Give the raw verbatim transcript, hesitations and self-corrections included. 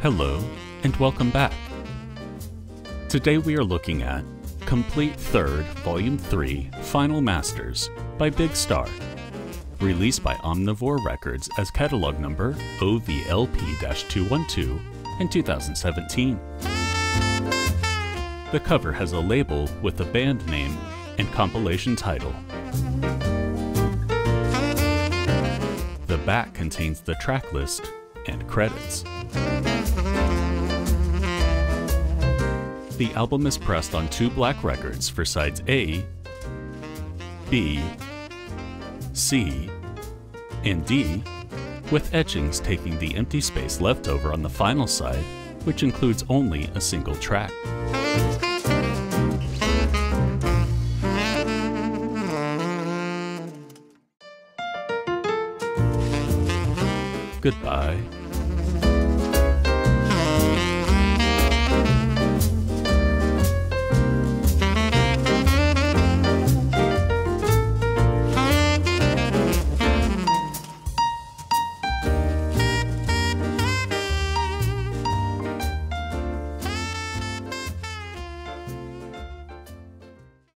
Hello, and welcome back. Today we are looking at Complete Third, Volume three, Final Masters by Big Star, released by Omnivore Records as catalog number O V L P two twelve in two thousand seventeen. The cover has a label with the band name and compilation title. The back contains the track list and credits. The album is pressed on two black records for sides A, B, C, and D, with etchings taking the empty space left over on the final side, which includes only a single track. Goodbye.